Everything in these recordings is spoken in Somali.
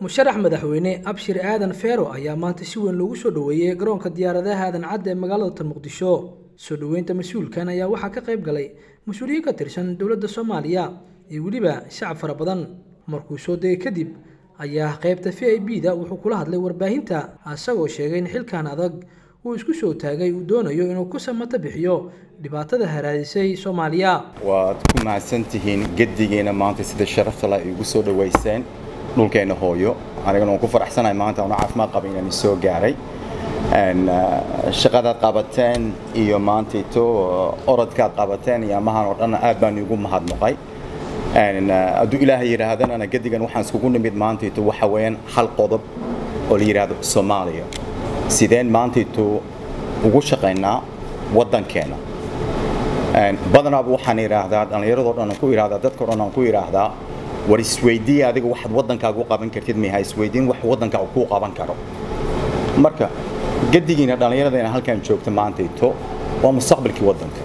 musharax madaxweyne Abshir Aadan Feero ayaa maanta si weyn loogu soo dhaweeyay garoonka diyaaradaha Aadan Cadde ee magaalada Muqdisho. Soo dhaweynta mas'uulkan ayaa waxaa ka qayb galay mas'uuliyiin ka tirsan dowladda Soomaaliya iyo waliba shacab fara badan. Markuu soo degay kadib ayaa qaybta VIP-da wuxuu kula hadlay warbaahinta asagoo sheegay in xilkan adag uu isku soo taagay uu doonayo inuu ku samata bixiyo dhibaatada haraadisay Soomaaliya. waad ku mahadsantihiin gedigeena maanta sida sharafta la igu soo dhaweyseen dhulkeena hooyo anigana waan ku faraxsanahay maanta oo caafimaad qaba inaan soo gaaray shaqada qabateen iyo maanta orodka qabateen iyo amahan oo dhan aad baan ugu mahadnaqay adu ilaahay yiraahdana ana gedigan waxaan isku nimid maanta waxa weeyaan hal qodob oo la yiraahdo Soomaaliya sideen maanta ugu shaqeynaa wadankeena badanaa waxaan yiraahdaa dhalinyarada dhan ku yiraahdaa dadka dhan ku yiraahdaa war isweydii adiga wax wadankaaga u qaban kartid ma hay isweydiin wax wadankaaga ku qaban karo marka gedigiina dhalinyarada halkan joogta maanta waa mustaqbalkii wadanka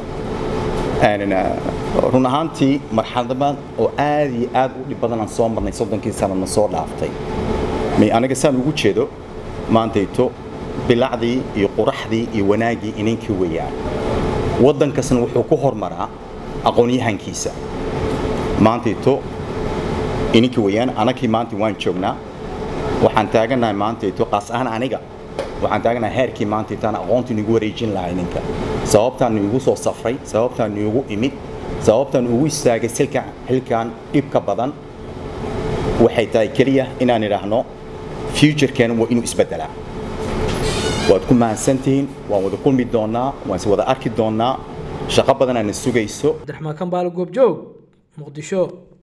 run ahaantii marxaladan oo aad iyo aad u dhib badan aan soo marnay 30 sano soo dhaaftay aniga saan ugu jeedo maanta bilacdii iyo quraxdii iyo wanaagii ininkii weeyaan wadankasna wuxuu ku hormaraa aqoon-yahankiisa maanta ininkii weeyaan anakii maanta waan joognaa waxaan taaganahay maanta qaas ahaan aniga waxaan taaganahay heerkii maanta taan aqoonta ugu wareejin lahaa ininka sababtaan ugu soo safray sababtaan ugu imid sababtaan ugu istaagay xilkan dhibka badan waxay tahay kaliya inaan iraahno future-keena waa inuu isbedelaa waad ku mahadsantihiin waan wada kulmi doonaa waan si wada arki doonaa shaqo badan aan sugayso Abdiraxmaan Kambaalo Goobjoog Muqdisho.